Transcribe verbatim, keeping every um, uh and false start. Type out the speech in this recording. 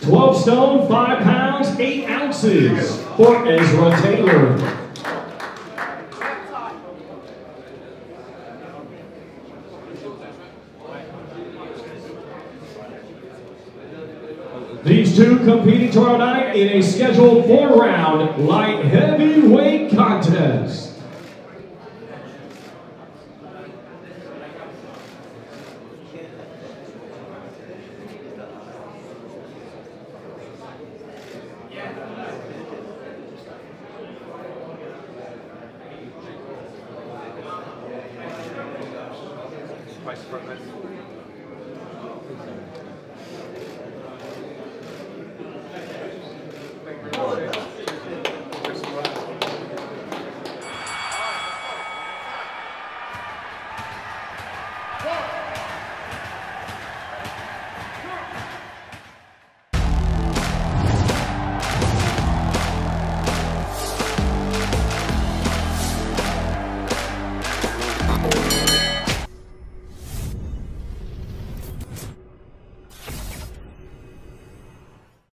twelve stone, five pounds, eight ounces for Ezra Taylor. These two competing tomorrow night in a scheduled four-round light heavyweight contest. Vice President.